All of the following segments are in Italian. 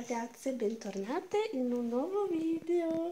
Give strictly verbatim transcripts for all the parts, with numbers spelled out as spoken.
ragazze, bentornate in un nuovo video.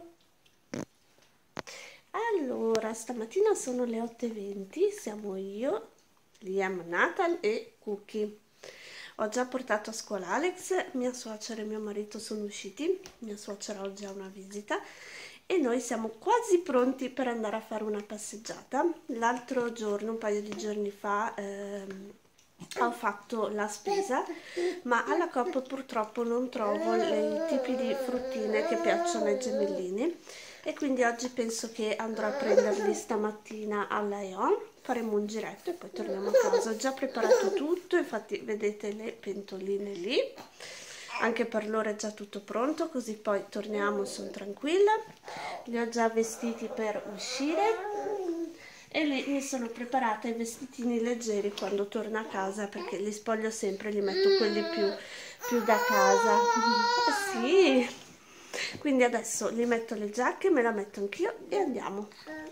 Allora, stamattina sono le otto e venti, siamo io, Liam, Nathan e Cookie. Ho già portato a scuola Alex, mia suocera e mio marito sono usciti, mia suocera oggi ha una visita e noi siamo quasi pronti per andare a fare una passeggiata. L'altro giorno, un paio di giorni fa, ehm, ho fatto la spesa, ma alla Coop purtroppo non trovo i tipi di fruttine che piacciono ai gemellini e quindi oggi penso che andrò a prenderli stamattina all'Aeon. Faremo un giretto e poi torniamo a casa. Ho già preparato tutto, infatti vedete le pentoline lì, anche per loro è già tutto pronto, così poi torniamo, sono tranquilla. Li ho già vestiti per uscire e lì mi sono preparata i vestitini leggeri quando torno a casa, perché li spoglio sempre, li metto quelli più, più da casa. Eh sì, quindi adesso li metto le giacche, me la metto anch'io e andiamo.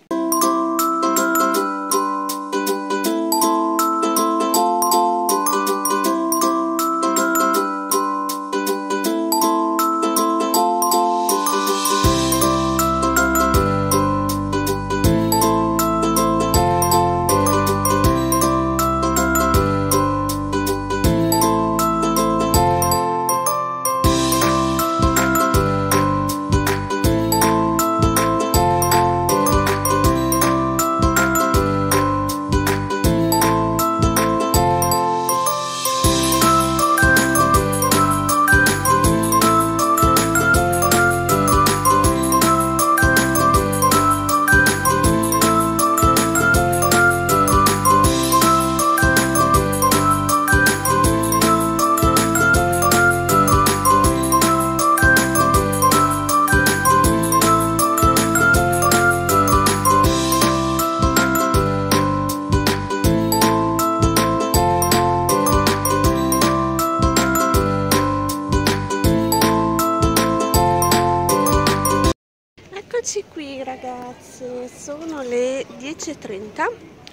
Eccoci qui ragazze, sono le dieci e trenta,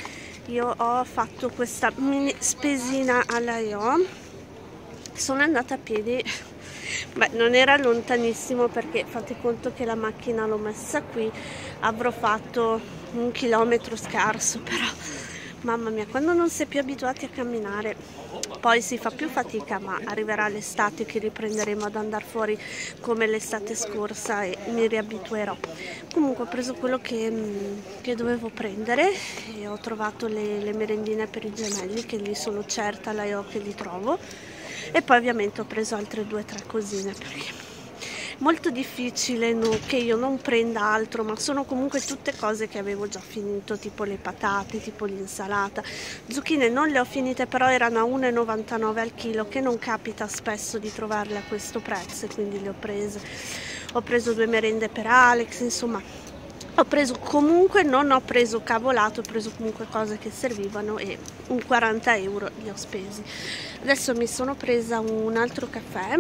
io ho fatto questa mini spesina all'Aeon, sono andata a piedi, beh non era lontanissimo perché fate conto che la macchina l'ho messa qui, avrò fatto un chilometro scarso, però mamma mia, quando non si è più abituati a camminare poi si fa più fatica, ma arriverà l'estate che riprenderemo ad andare fuori come l'estate scorsa e mi riabituerò. Comunque ho preso quello che, che dovevo prendere e ho trovato le, le merendine per i gemelli, che lì sono certa la io che li trovo, e poi ovviamente ho preso altre due o tre cosine perché molto difficile no, che io non prenda altro, ma sono comunque tutte cose che avevo già finito, tipo le patate, tipo l'insalata. Zucchine non le ho finite, però erano a uno e novantanove al chilo, che non capita spesso di trovarle a questo prezzo, e quindi le ho prese. Ho preso due merende per Alex, insomma ho preso comunque, non ho preso cavolato, ho preso comunque cose che servivano e un quaranta euro li ho spesi. Adesso mi sono presa un altro caffè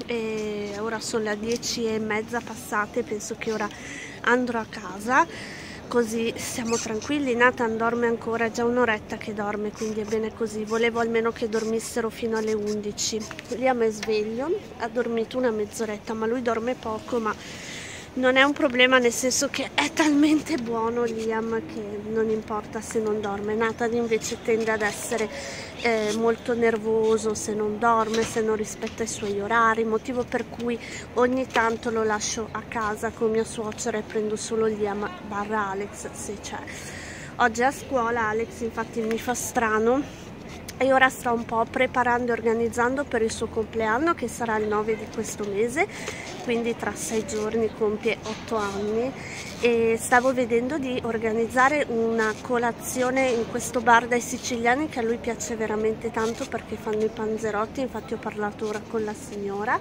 e ora sono le dieci e mezza passate, penso che ora andrò a casa, così siamo tranquilli. Nathan dorme ancora, è già un'oretta che dorme, quindi è bene così. Volevo almeno che dormissero fino alle undici. Liam è sveglio, ha dormito una mezz'oretta, ma lui dorme poco, ma non è un problema, nel senso che è talmente buono Liam che non importa se non dorme. Nathan invece tende ad essere eh, molto nervoso se non dorme, se non rispetta i suoi orari, motivo per cui ogni tanto lo lascio a casa con mia suocera e prendo solo Liam barra Alex se c'è. Oggi a scuola Alex infatti mi fa strano e ora sto un po' preparando e organizzando per il suo compleanno, che sarà il nove di questo mese, quindi tra sei giorni compie otto anni, e stavo vedendo di organizzare una colazione in questo bar dai siciliani che a lui piace veramente tanto perché fanno i panzerotti. Infatti ho parlato ora con la signora,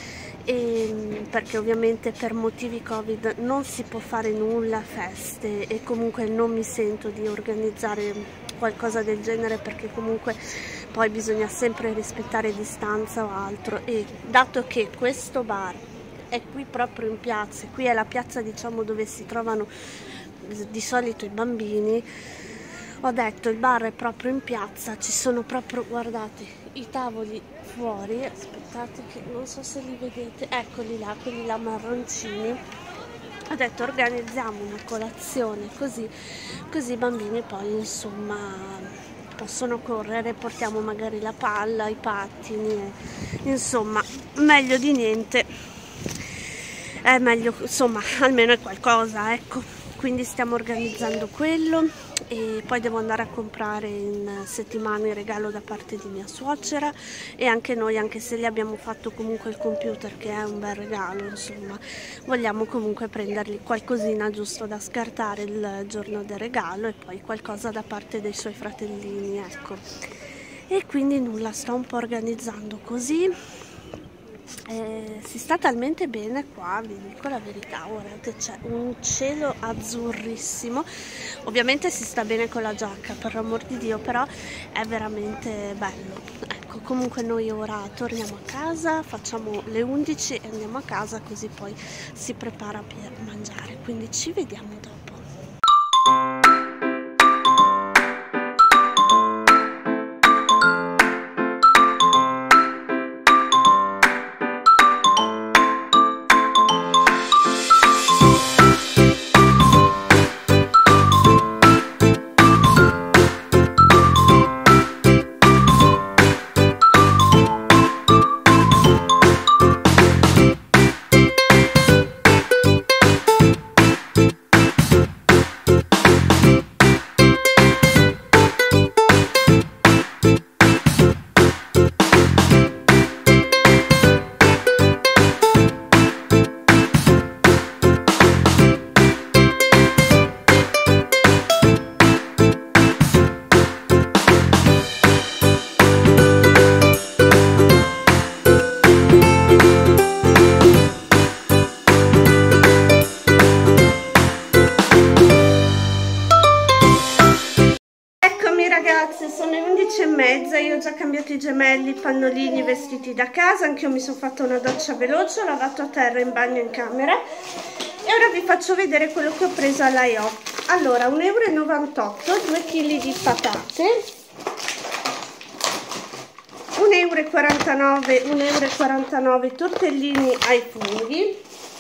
e perché ovviamente per motivi Covid non si può fare nulla, feste, e comunque non mi sento di organizzare qualcosa del genere perché comunque poi bisogna sempre rispettare distanza o altro, e dato che questo bar è qui proprio in piazza, qui è la piazza diciamo dove si trovano di solito i bambini, ho detto il bar è proprio in piazza, ci sono proprio, guardate, i tavoli fuori, aspettate aspettate che non so se li vedete, eccoli là, quelli là marroncini. Ho detto organizziamo una colazione così, così i bambini poi insomma possono correre, portiamo magari la palla, i pattini, insomma meglio di niente, è meglio, insomma almeno è qualcosa, ecco. Quindi stiamo organizzando quello e poi devo andare a comprare in settimana il regalo da parte di mia suocera, e anche noi, anche se gli abbiamo fatto comunque il computer, che è un bel regalo, insomma vogliamo comunque prendergli qualcosina giusto da scartare il giorno del regalo, e poi qualcosa da parte dei suoi fratellini, ecco. E quindi nulla, sto un po' organizzando così. Eh, si sta talmente bene qua, vi dico la verità, guardate, c'è un cielo azzurrissimo, ovviamente si sta bene con la giacca, per l'amor di Dio, però è veramente bello. Ecco, comunque noi ora torniamo a casa, facciamo le undici e andiamo a casa, così poi si prepara per mangiare, quindi ci vediamo dopo. Ragazze, sono le undici e mezza, io ho già cambiato i gemelli, i pannolini, i vestiti da casa, anche io mi sono fatta una doccia veloce, ho lavato a terra in bagno in camera e ora vi faccio vedere quello che ho preso alla I O. Allora, un euro e novantotto, due chili di patate, un euro e quarantanove, un euro e quarantanove tortellini ai funghi,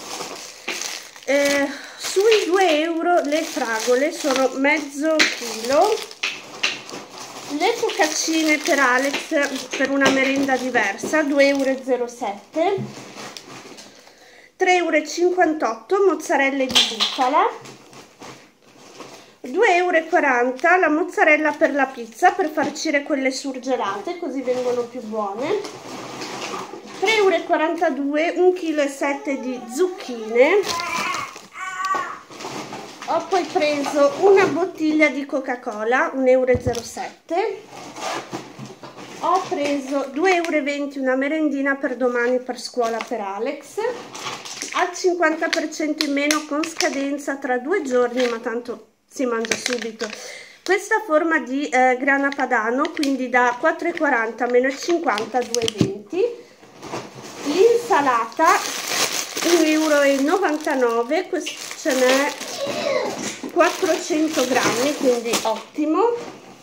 eh, sui due euro le fragole, sono mezzo chilo. Le focaccine per Alex per una merenda diversa, due e zero sette euro, tre e cinquantotto euro mozzarella di bufala, due e quaranta euro la mozzarella per la pizza, per farcire quelle surgelate, così vengono più buone, tre e quarantadue euro, un e sette chili di zucchine. Ho poi preso una bottiglia di Coca-Cola, un e zero sette euro. Ho preso due e venti euro una merendina per domani per scuola per Alex, al cinquanta per cento in meno con scadenza tra due giorni, ma tanto si mangia subito. Questa forma di eh, grana padano, quindi da quattro e quaranta meno cinquanta, due e venti. L'insalata un e novantanove euro, questo ce n'è quattrocento grammi, quindi ottimo.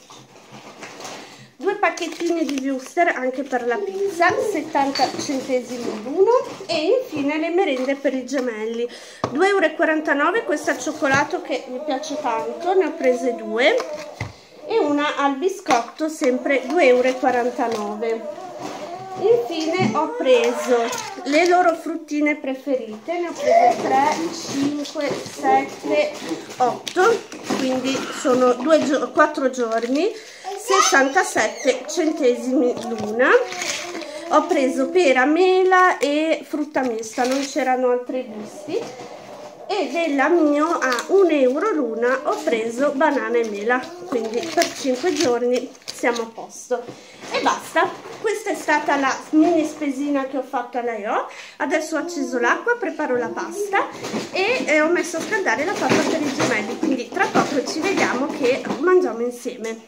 Due pacchettini di wuster anche per la pizza, settanta centesimi l'uno. E infine le merende per i gemelli, due e quarantanove euro, questa al cioccolato che mi piace tanto, ne ho prese due, e una al biscotto sempre due e quarantanove euro. Infine ho preso le loro fruttine preferite, ne ho prese tre, cinque, sette, otto, quindi sono quattro giorni, sessantasette centesimi l'una. Ho preso pera, mela e frutta mista, non c'erano altri gusti. E della Mio a un euro l'una ho preso banana e mela, quindi per cinque giorni siamo a posto. E basta, questa è stata la mini spesina che ho fatto alla I O. Adesso ho acceso l'acqua, preparo la pasta e eh, ho messo a scaldare la pappa per i gemelli, quindi tra poco ci vediamo che mangiamo insieme.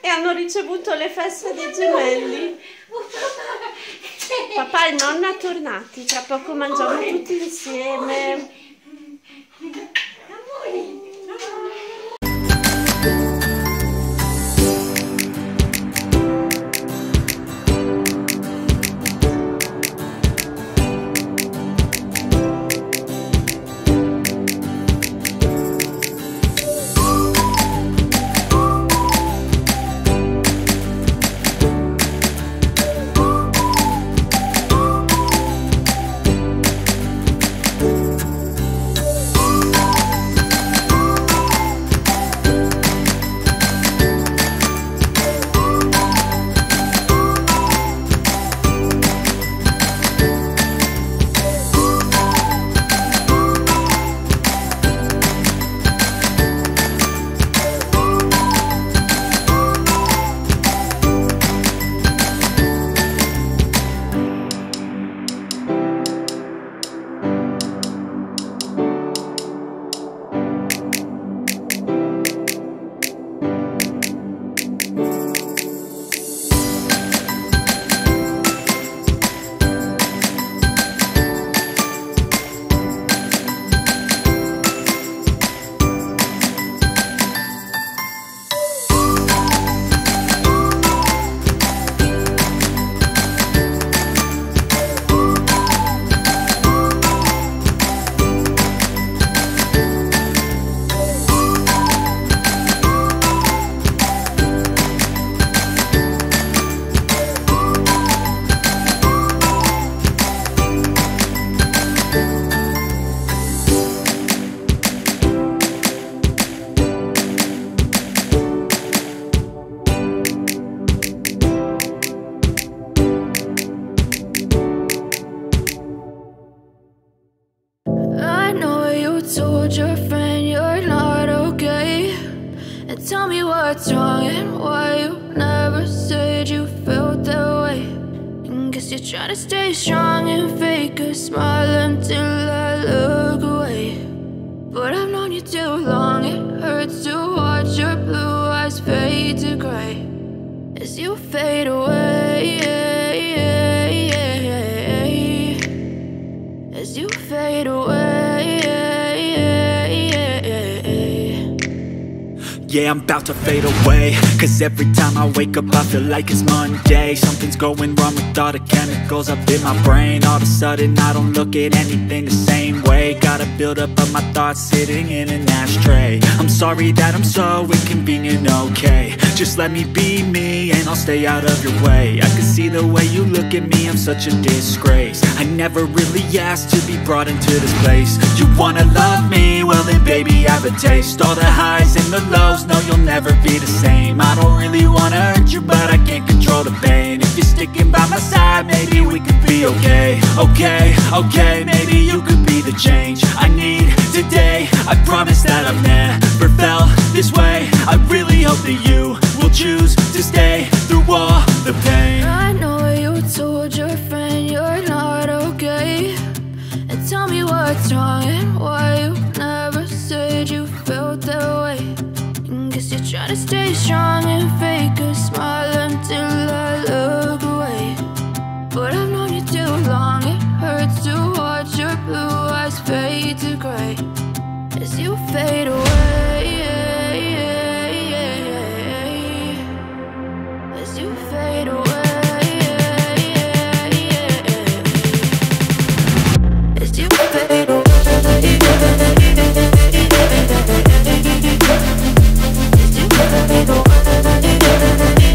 e hanno ricevuto le feste dei gemelli. Papà e nonna tornati, tra poco mangiamo tutti insieme. Your friend you're not okay, and tell me what's wrong and why you never said you felt that way. And guess you're trying to stay strong and fake a smile until I look away. But I've known you too long, it hurts to watch your blue eyes fade to gray as you fade away, as you fade away. Yeah, I'm about to fade away, cause every time I wake up I feel like it's Monday. Something's going wrong with all the chemicals up in my brain. All of a sudden I don't look at anything the same way. Got a build up of my thoughts sitting in an ashtray. I'm sorry that I'm so inconvenient, okay. Just let me be me and I'll stay out of your way. I can see the way you look at me, I'm such a disgrace. I never really asked to be brought into this place. You wanna love me? Well then baby I have a taste. All the highs and the lows, no you'll never be the same. I don't really wanna hurt you but I can't control the pain. If you're sticking by my side maybe we could be okay. Okay, okay, maybe you could be the change I need today. I promise that I've never felt this way. I really hope that you will choose to stay through all the pain. I know you told your friend you're not okay, and tell me what's wrong and why you never said you felt that way. And guess you're trying to stay strong and fake a smile until I look away. But I've known you too long, it hurts to watch your blue eyes fade to gray as you fade away, as you fade away. Fade away.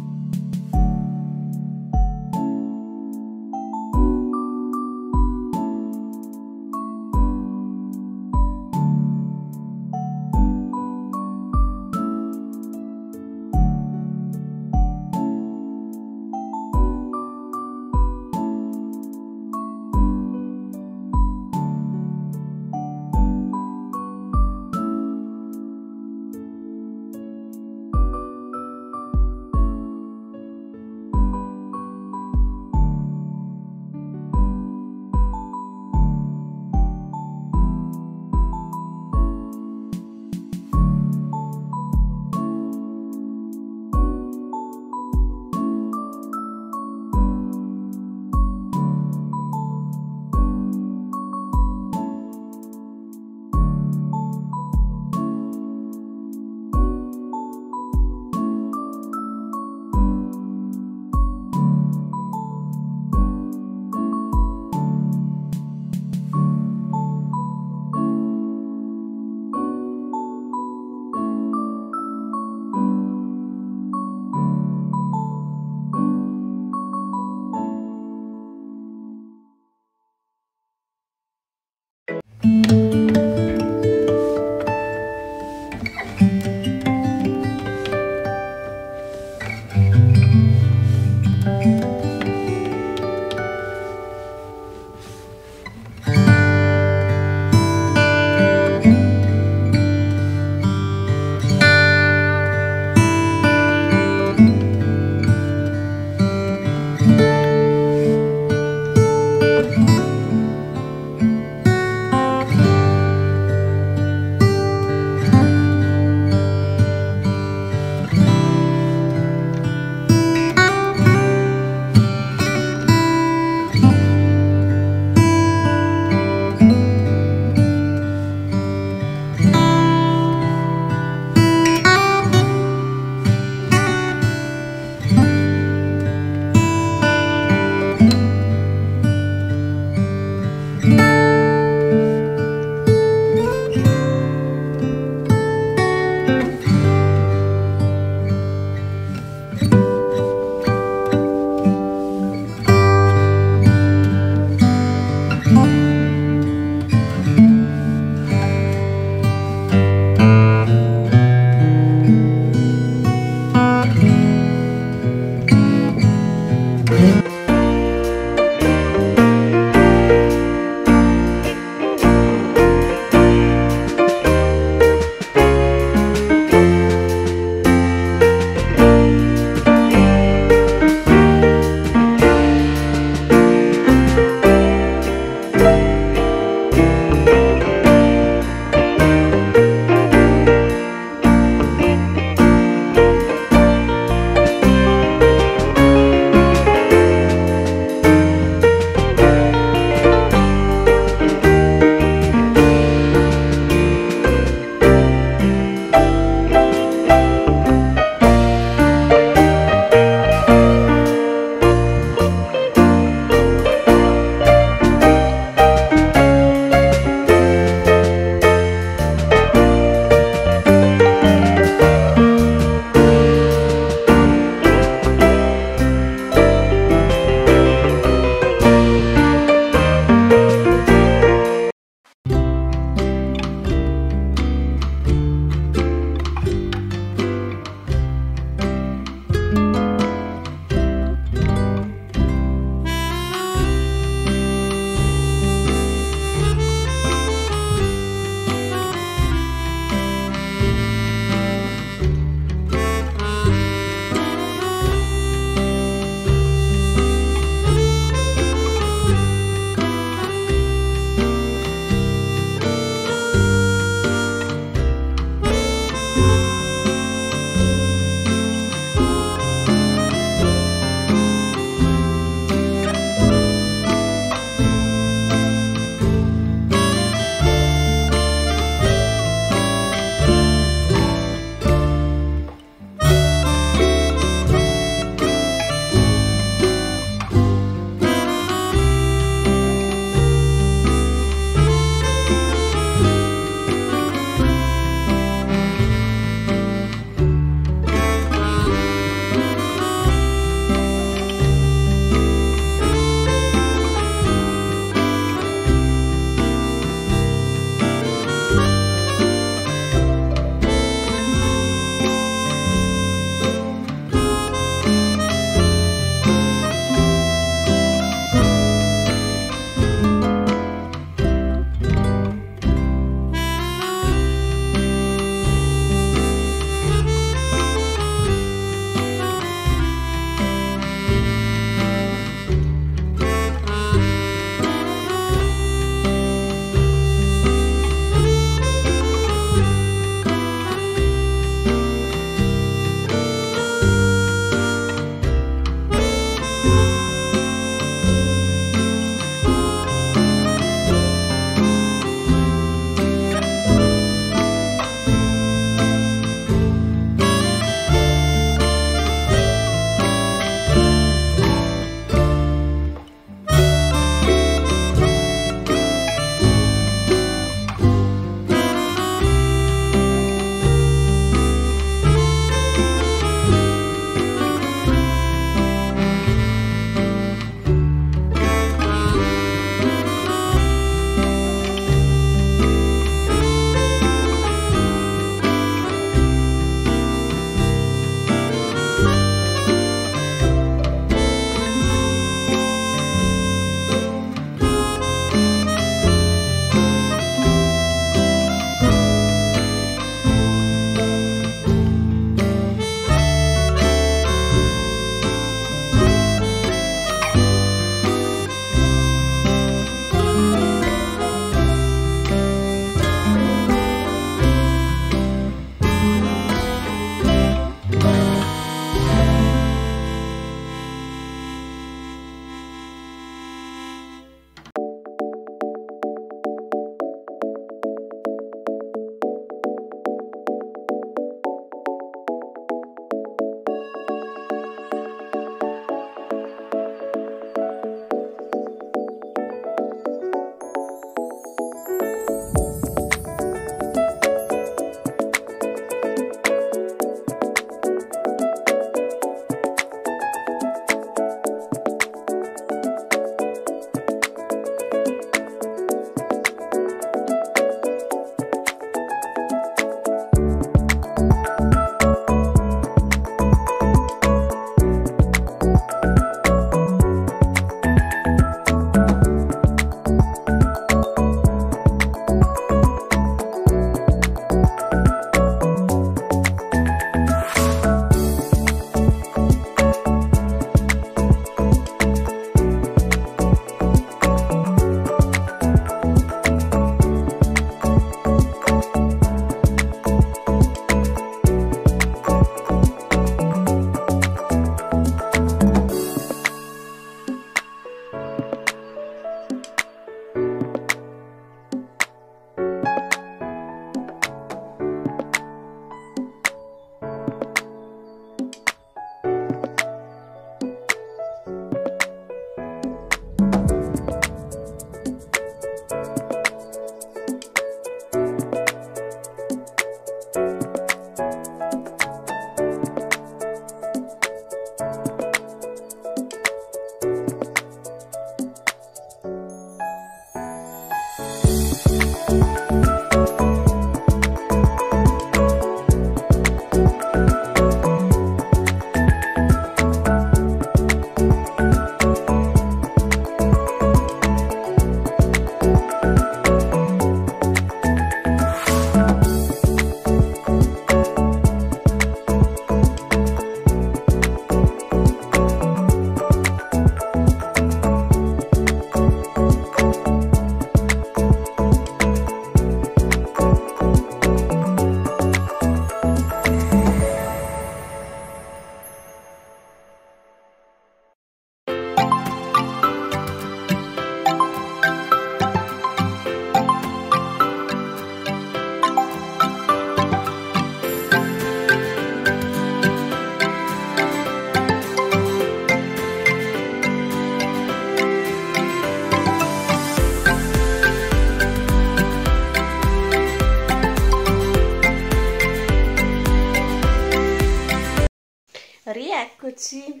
Rieccoci,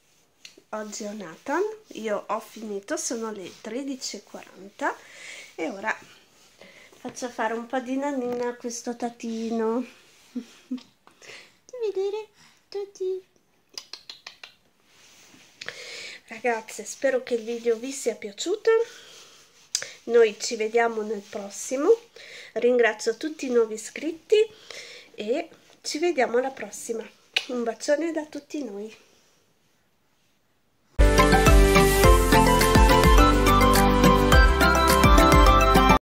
oggi è Nathan, io ho finito, sono le tredici e quaranta e ora faccio fare un po' di nanina a questo tatino. Vedere tutti. Ragazze, spero che il video vi sia piaciuto, noi ci vediamo nel prossimo, ringrazio tutti i nuovi iscritti e ci vediamo alla prossima. Un bacione da tutti noi.